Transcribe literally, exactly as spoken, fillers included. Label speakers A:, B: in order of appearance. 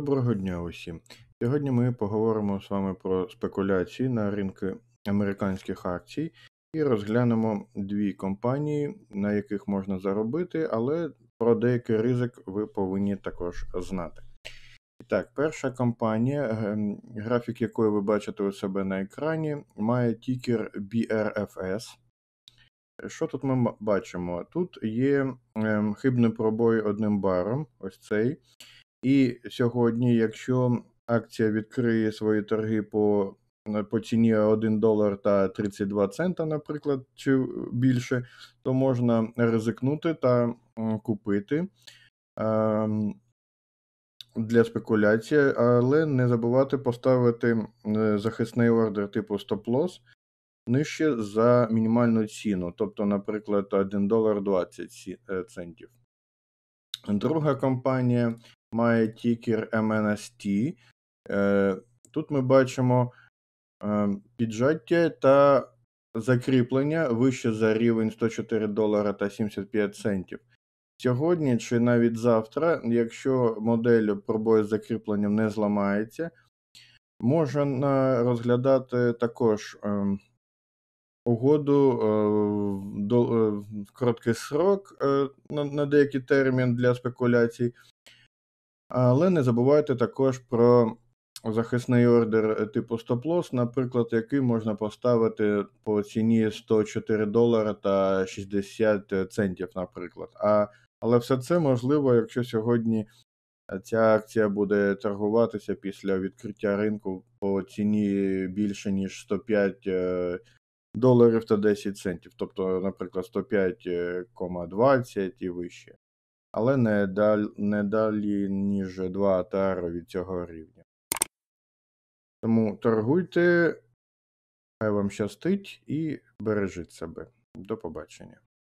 A: Доброго дня усім. Сьогодні ми поговоримо з вами про спекуляції на ринку американських акцій і розглянемо дві компанії, на яких можна заробити, але про деякий ризик ви повинні також знати. І так, перша компанія, ем, графік якої ви бачите у себе на екрані, має тікер бі ар еф ес. Що тут ми м- бачимо? Тут є ем, хибний пробой одним баром, ось цей. І сьогодні, якщо акція відкриє свої торги по, на- по ціні один долар та тридцять два цента, наприклад, чи більше, то можна ризикнути та м, купити ем, для спекуляції, але не забувати поставити е, захисний ордер типу стоп-лосс нижче за мінімальну ціну, тобто, наприклад, один долар двадцять сі- е, центів. Друга компанія має тікер ем ен ес ті. Е, Тут ми бачимо е, піджаття та закріплення вище за рівень сто чотири долара та сімдесят п'ять центів. Сьогодні чи навіть завтра, якщо модель пробою з закріпленням не зламається, можна розглядати також ем, угоду е, в до- е, в короткий срок е, на, на деякий термін для спекуляцій. Але не забувайте також про захисний ордер е, типу стоп-лосс, наприклад, який можна поставити по ціні сто чотири долара та шістдесят центів, наприклад. А, але все це можливо, якщо сьогодні е, ця акція буде торгуватися після відкриття ринку по ціні більше, ніж сто п'ять е, доларів та десять центів. Тобто, наприклад, сто п'ять кома двадцять і вище. Але не, даль, не далі, ніж два АТР від цього рівня. Тому торгуйте, хай вам щастить і бережіть себе. До побачення.